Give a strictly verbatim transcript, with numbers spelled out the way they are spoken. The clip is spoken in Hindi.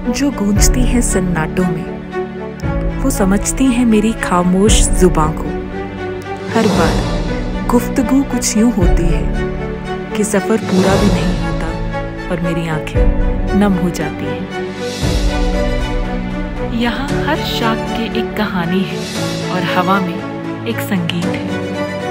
जो गूंजती हैं सन्नाटों में, वो समझती हैं मेरी खामोश जुबां को। हर बार गुफ्तगू कुछ यूं होती है कि सफ़र पूरा भी नहीं होता और मेरी आंखें नम हो जाती हैं। यहाँ हर शाख की एक कहानी है और हवा में एक संगीत है।